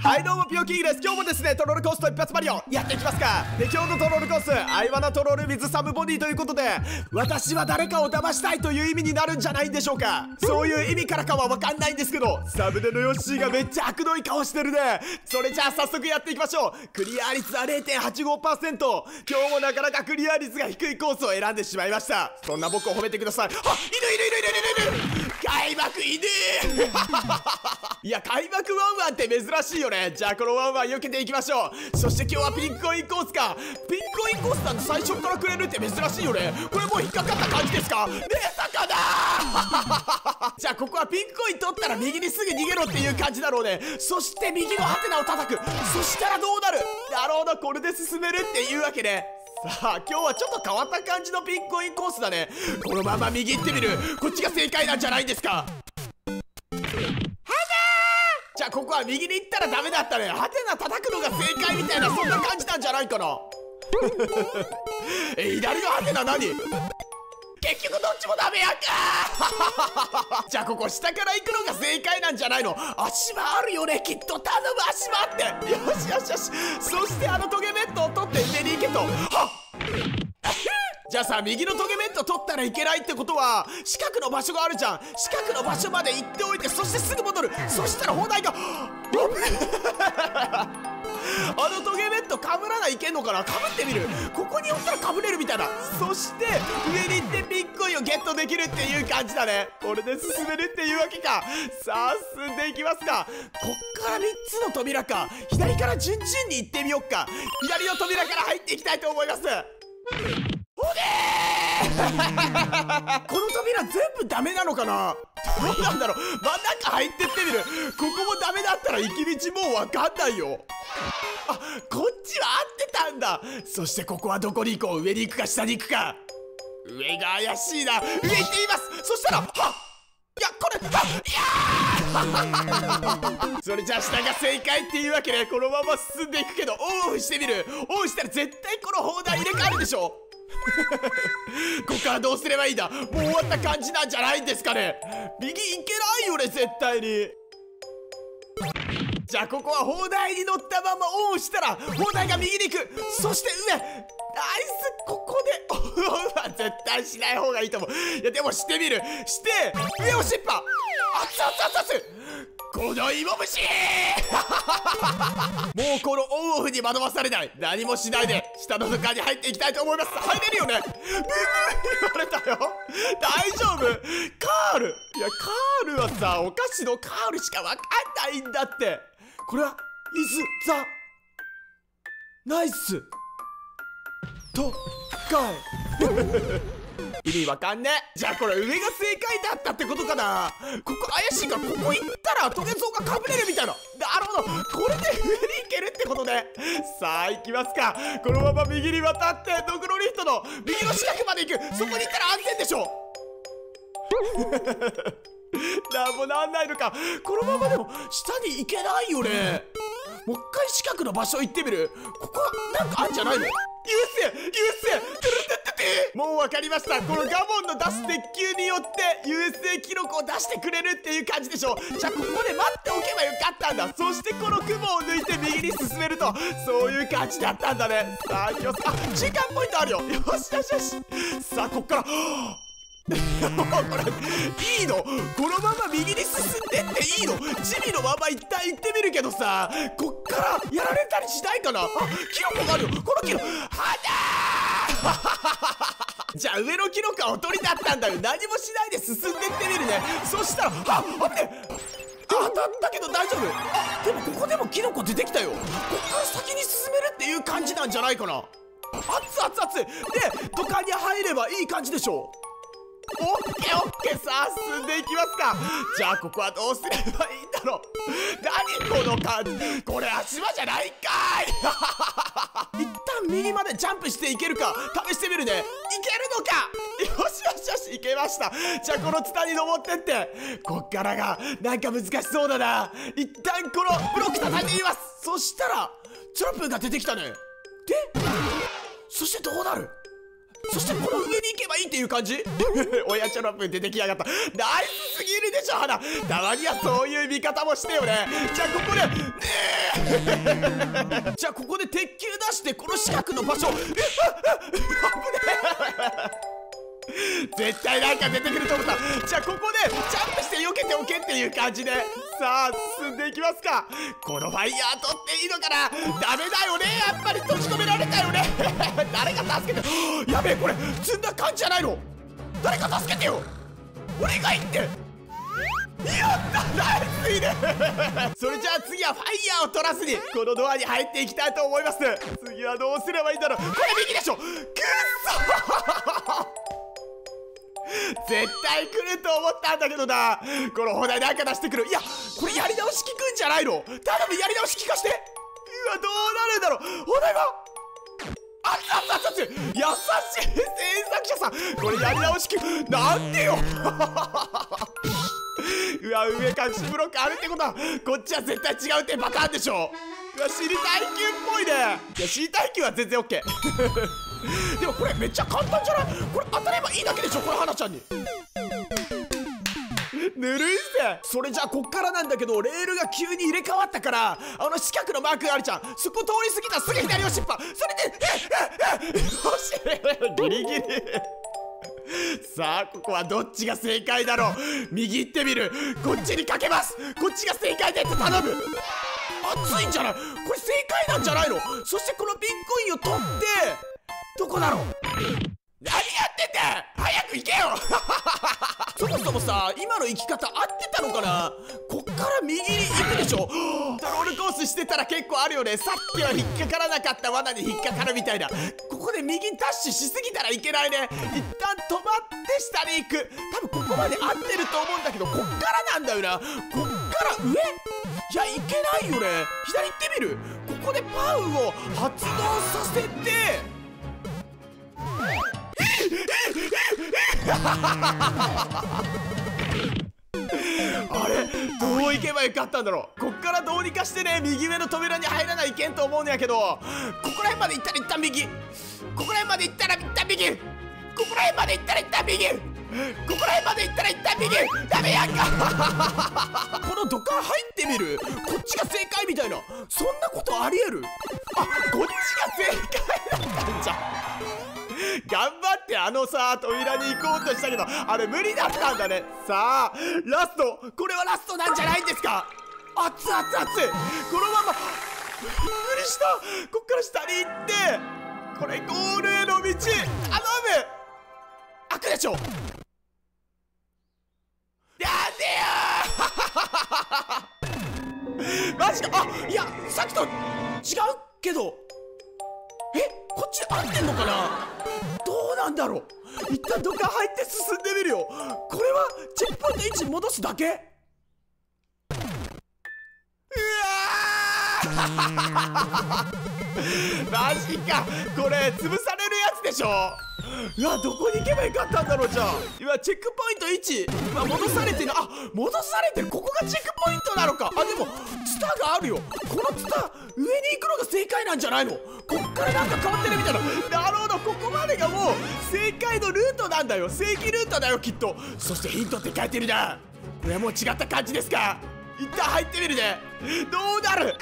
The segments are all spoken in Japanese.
はいどうもピオキングです。今日もですねトロールコースト一発マリオやっていきますか。で今日のトロールコースアイワナトロールウィズサムボディということで、私は誰かを騙したいという意味になるんじゃないんでしょうか。そういう意味からかは分かんないんですけど、サムネのヨッシーがめっちゃ悪どい顔してるね。それじゃあ早速やっていきましょう。クリア率は 0.85%。今日もなかなかクリア率が低いコースを選んでしまいました。そんな僕を褒めてください。あ、いる開幕いねいや開幕ワンワンって珍しいよね。じゃあこのワンワン避けていきましょう。そして今日はピンクコインコースか。ピンクコインコースなんて最初からくれるって珍しいよね。これもう引っかかった感じですかねえ魚じゃあここはピンクコイン取ったら右にすぐ逃げろっていう感じだろうね。そして右のハテナを叩く。そしたらどうなる。なるほど、これで進めるっていうわけね。さあ今日はちょっと変わった感じのピンクコインコースだね。このまま右行ってみる。こっちが正解なんじゃないんですか。じゃあここは右に行ったらダメだったね。ハテナ叩くのが正解みたいな、そんな感じなんじゃないかな左のハテナ何。結局どっちもダメやんかじゃあここ下から行くのが正解なんじゃないの。足場あるよねきっと。頼む足場って。よしよしよし。そしてあのトゲメットを取って上に行けと。はっじゃあさ、右のトゲメット取ったらいけないってことは近くの場所があるじゃん。近くの場所まで行っておいて、そしてすぐ戻る。そしたら砲台があのトゲメットかぶらないいけんのかな。かぶってみる。ここに寄ったらかぶれるみたいな。そして上に行ってピンクコインをゲットできるっていう感じだね。これで進めるっていうわけか。さあ進んでいきますか。こっから3つの扉か。左から順々に行ってみよっか。左の扉から入っていきたいと思います。ほでーこの扉全部ダメなのかな。どうなんだろう。真ん中入ってってみる。ここもダメだったら行き道もう分かんないよ。あ、こっちは合ってたんだ。そしてここはどこに行こう。上に行くか下に行くか。上が怪しいな。上行ってみます。そしたらはっ、いやこれいやそれじゃあ下が正解っていうわけで、このまま進んでいくけどオフしてみる。オフしたら絶対この砲台入れ替わるでしょここからどうすればいいんだ。もう終わった感じなんじゃないんですかね。右行けないよね絶対に。じゃあここは砲台に乗ったままオンしたら砲台が右に行く。そして上ナイス。ここでオンは絶対しない方がいいと思う。いやでもしてみる。して上をしっぱ熱々この芋虫もうこのオンオフに惑わされない。何もしないで下の中に入っていきたいと思います。入れるよね。ブーブー言われたよ。大丈夫カール。いやカールはさ、お菓子のカールしかわかんないんだって。これはイズザナイスとかい意味わかんね。じゃあこれ上が正解だったってことかな。ここ怪しいから、ここ行ったらトゲゾウがかぶれるみたいな。なるほど、これで上に行けるってことで。さあ行きますか。このまま右に渡ってドクロリフトの右の近くまで行く。そこに行ったら安全でしょなんもなんないのか。このままでも下に行けないよね。もう一回近くの場所行ってみる。ここはなんかあんじゃないの。優勢トゥルテテテ。もう分かりました。このガボンの出す鉄球によって優勢記録を出してくれるっていう感じでしょ。じゃあここで待っておけばよかったんだ。そしてこの雲を抜いて右に進めると、そういう感じだったんだね。さあ行きます。あ、中間ポイントあるよ。よしよしよし。さあこっからこれいいの。このまま右に進んでっていいの。チビのまま一旦行ってみるけどさ、こっからやられたりしないかな。あ、キノコがあるよ。このキノコじゃあ上のキノコはおとりだったんだよ。何もしないで進んでってみるね。そしたらあっ危ねえ。当たったけど大丈夫。あ、でもここでもキノコ出てきたよ。こっから先に進めるっていう感じなんじゃないかな。熱々で土管に入ればいい感じでしょ。オッケーオッケー。さあ進んでいきますか。じゃあここはどうすればいいんだろう。何この感じ。これ足場じゃないんかい一旦右までジャンプしていけるか試してみるね。いけるのか。よしよしよし、いけました。じゃあこのツタに登ってって、こっからがなんか難しそうだな。一旦このブロック叩いてみます。そしたらチョロプンが出てきたね。でそしてどうなる。 そしてこの上に行けばいいっていう感じ親チョロップ出てきやがった。ナイスすぎるでしょ花。たまにはそういう見方もしてよね。じゃあここでじゃあここで鉄球出してこの四角の場所危ね絶対なんか出てくると思った。じゃあここでジャンプして避けておけっていう感じでさあ進んでいきますか。このファイヤー取っていいのかな。ダメだよね、やっぱり閉じ込められたよね誰か助けてやべえ、これ積んだ感じじゃないの。誰か助けてよ、お願いって。やったナイスいいねそれじゃあ次はファイヤーを取らずにこのドアに入っていきたいと思います。次はどうすればいいんだろう。これ右でしょ。くっそ絶対来ると思ったんだけどな。この放題なんか出してくる。いやこれやり直し効くんじゃないの。頼むやり直し効かして。うわどうなるんだろう。放題は優しい制作者さん、これやり直し効くなんでようわ上隠しブロックあるってことはこっちは絶対違うってパターンでしょ。うわ知りたい級っぽいね。いや知りたい級は全然 OK でもこれめっちゃ簡単じゃない。これ当たればいいだけでしょ、これ花ちゃんにぬるいぜ。それじゃあこっからなんだけど、レールが急に入れ替わったからあの四角のマークがあるじゃん、そこ通り過ぎたらすぐ左をしっぱ。それでよしギリギリさあここはどっちが正解だろう。右行ってみる。こっちにかけます。こっちが正解でって頼む。熱いんじゃないこれ。正解なんじゃないの。そしてこのピンコインを取ってどこだろう。何やってんだ早く行けよそもそもさ今の行き方合ってたのかな。こっから右に行くでしょトロールコースしてたら結構あるよね。さっきは引っかからなかった罠に引っかかるみたいな。ここで右にダッシュしすぎたらいけないね。一旦止まって下に行く。多分ここまで合ってると思うんだけどこっからなんだよな。こっから上いやいけないよね。左行ってみる。ここでパウを発動させてあれどう行けばよかったんだろう。こっからどうにかしてね右上の扉に入らないけんと思うんやけど、ここら辺まで行ったら一旦右、ここら辺まで行ったら一旦右、ここら辺まで行ったら一旦右、ここら辺まで行ったら一旦右。ダメやんかこの土管入ってみる。こっちが正解みたいな、そんなことありえる。あこっちが正解だったんじゃん頑張ってあのさ扉に行こうとしたけどあれ無理だったんだね。さあラスト、これはラストなんじゃないんですか。熱々熱い。このままびっくりした。こっから下に行ってこれゴールへの道頼む。開くでしょ。なんでよマジか。あいやさっきと違うけどこっちで合ってんのかな。どうなんだろう。一旦どっか入って進んでみるよ。これはチェックポイント位置戻すだけ。うわマジか。これ潰されるやつでしょ。うわどこに行けばよかったんだろう。じゃあうわチェックポイント位置戻されてる。あ戻されてる。ここがチェックポイントなのか。あでもツタがあるよ。このツタ上に行くのが正解なんじゃないの。こっからなんか変わってるみたいな。なるほどここまでがもう正解のルートなんだよ。正規ルートだよきっと。そしてヒントって書いてるな。これはもう違った感じですか。一旦入ってみるね。どうなる。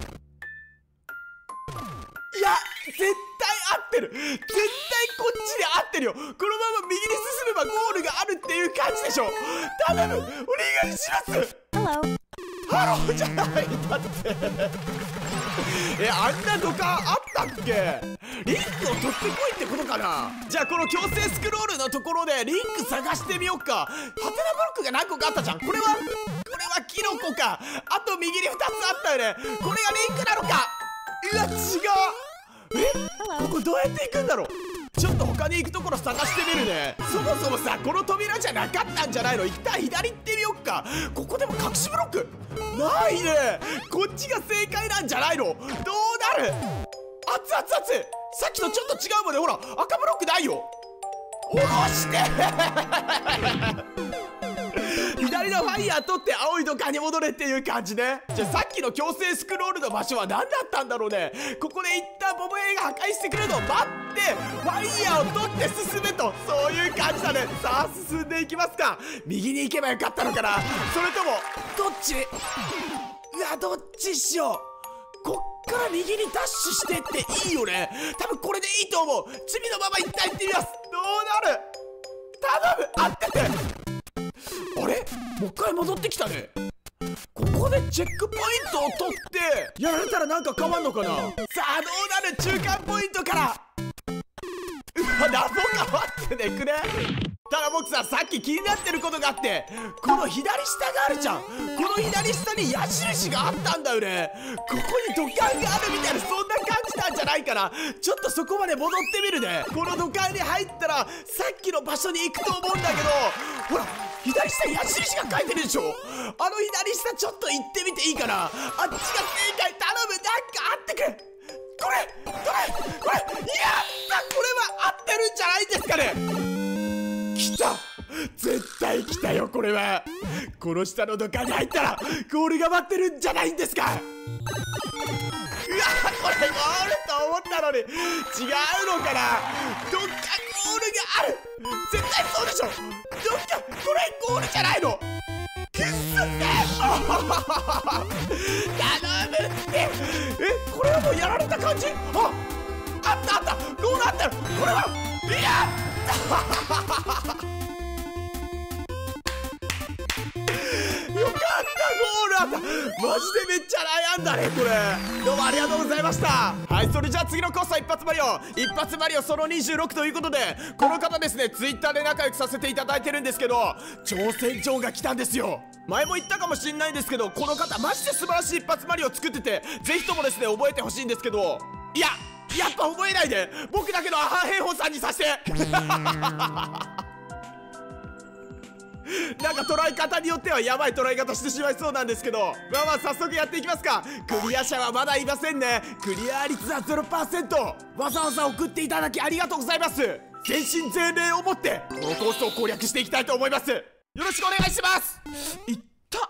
いや絶対合ってる。絶対こっちで合ってるよ。このまま右に進めばゴールがあるっていう感じでしょ。頼むお願いします。ハローじゃないだってあんな土管あったっけ。リンクを取ってこいってことかな。じゃあこの強制スクロールのところでリンク探してみようか。ハテナブロックが何個かあったじゃん。これはキノコか。あと右に2つあったよね。これがリンクなのか。うわ違う。ここどうやって行くんだろう。ちょっと他に行くところ探してみるね。そもそもさこの扉じゃなかったんじゃないの。一旦左行ってみよっか。ここでも隠しブロックないね。こっちが正解なんじゃないの。どうなる。熱々熱い。さっきとちょっと違うもんね。ほら赤ブロックないよ。下ろして左のファイヤー取って青い土管に戻れっていう感じね。じゃあさっきの強制スクロールの場所は何だったんだろうね。ここで一旦ボブエイが破壊してくれるのを待ってってワイヤーを取って進むと、そういう感じだね。さあ進んでいきますか。右に行けばよかったのかな、それともどっち。うわ、どっちしよう。こっから右にダッシュしてっていいよね。多分これでいいと思う。チビのまま一旦行ってみます。どうなる。頼む、合ってて。あれ、もう一回戻ってきたね。ここでチェックポイントを取ってやられたらなんか変わんのかな。さあどうなる。中間ポイントから。うわ、謎変わってねくね。ただ僕さ、さっき気になってることがあって、この左下があるじゃん。この左下に矢印があったんだよね。ここに土管があるみたいな、そんな感じなんじゃないかな。ちょっとそこまで戻ってみるね。この土管に入ったらさっきの場所に行くと思うんだけど、ほら左下矢印が書いてるでしょ。あの左下ちょっと行ってみていいかな。あっちが正解。頼む、なんか合ってくれ。これやった、これは合ってるんじゃないですかね。来た、絶対来たよ。これはこの下の土管に入ったらゴールが待ってるんじゃないんですか。うわ、これゴールと思ったのに違うのかな。どっかゴールがある。絶対そうでしょ。どっかこれゴールじゃないの。くっすって頼むって。これはもうやられた感じ。あったあった、ゴールあったよ。これはやったよかった、ゴールあった。マジでめっちゃ悩んだねこれ。どうもありがとうございました。はい、それじゃあ次のコースは一発マリオ。一発マリオその26ということで、この方ですね、ツイッターで仲良くさせていただいてるんですけど、挑戦状が来たんですよ。前も言ったかもしれないんですけど、この方マジで素晴らしい一発マリオを作ってて、ぜひともですね覚えてほしいんですけど、いややっぱ覚えないで。僕だけのアハヘイホンさんにさせてなんか捉え方によってはやばい捉え方してしまいそうなんですけど、まあまあ早速やっていきますか。クリア者はまだいませんね。クリア率は 0%。 わざわざ送っていただきありがとうございます。全身全霊をもってこのコースを攻略していきたいと思います。よろしくお願いします。いった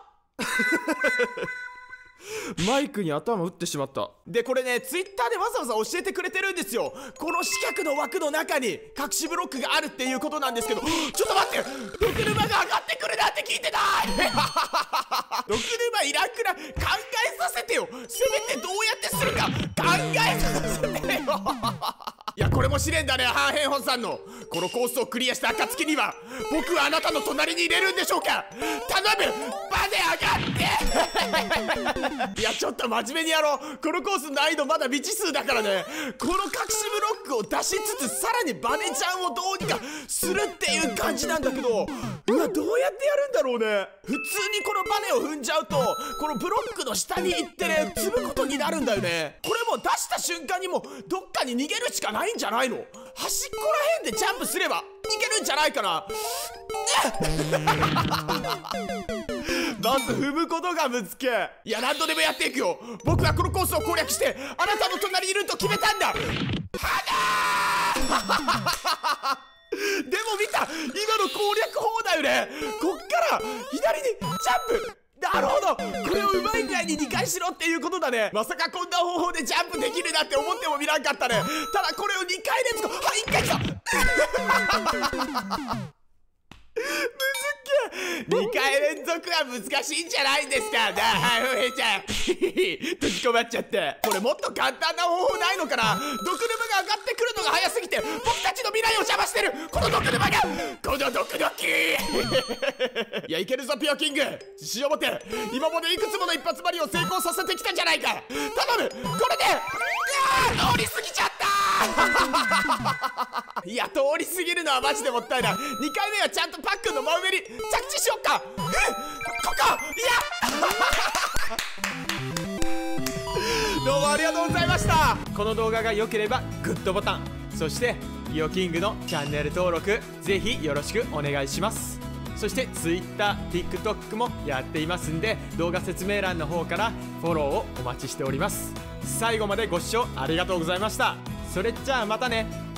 マイクに頭打ってしまった。でこれね、ツイッターでわざわざ教えてくれてるんですよ。この四角の枠の中に隠しブロックがあるっていうことなんですけど、ちょっと待って、毒沼が上がってくるなんて聞いてない毒沼いらんくらい考えさせてよ。せめてどうやってするか考えさせてよいやこれも試練だね、ハーヘンホンさんの。このコースをクリアした暁には僕はあなたの隣にいれるんでしょうか。頼む、バネ上がっていやちょっと真面目にやろう。このコース難易度まだ未知数だからね。この隠しブロックを出しつつさらにバネちゃんをどうにかするっていう感じなんだけど、うわどうやってやるんだろうね。普通にこのバネを踏んじゃうとこのブロックの下に行ってね積むことになるんだよね。これもう出した瞬間にもうどっかに逃げるしかないんじゃないの。端っこら辺でジャンプすれば逃げるんじゃないかなまず踏むことが難しい。いや何度でもやっていくよ。僕はこのコースを攻略してあなたの隣にいると決めたんだ。はなでも見た、今の攻略法だよね。こっから左にジャンプ。なるほど、これをうまいぐらいに2回しろっていうことだね。まさかこんな方法でジャンプできるなんて思ってもみらんかったね。ただこれを2回連続、はい1回きたむずっけ。2回連続は難しいんじゃないんですか。はいふへちゃん閉じ込まっちゃった。これもっと簡単な方法ないのかな。毒沼が上がってくるのが早すぎて僕たちの未来を邪魔してる。この毒沼が、この毒々いやいけるぞピオキング、自信を持って。今までいくつもの一発マリを成功させてきたじゃないか。頼む、これで通り過ぎちゃったいや通り過ぎるのはマジでもったいない。2回目はちゃんとパックンの真上に着地しよっか。ここいやどうもありがとうございました。この動画が良ければグッドボタン、そしてピオキングのチャンネル登録ぜひよろしくお願いします。そして Twitter、TikTok もやっていますんで、動画説明欄の方からフォローをお待ちしております。最後までご視聴ありがとうございました。それじゃあまたね。